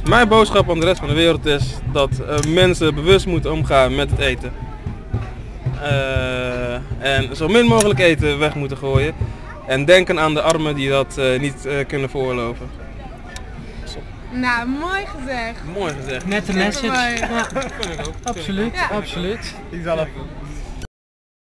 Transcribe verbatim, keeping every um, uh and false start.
Mijn boodschap aan de rest van de wereld is dat uh, mensen bewust moeten omgaan met het eten. Uh, en zo min mogelijk eten weg moeten gooien. En denken aan de armen die dat uh, niet uh, kunnen veroorloven. Nou, mooi gezegd. Mooi gezegd. Nette message. Ja. Vind ik ook. Absoluut, Ja. absoluut. Ik zelf.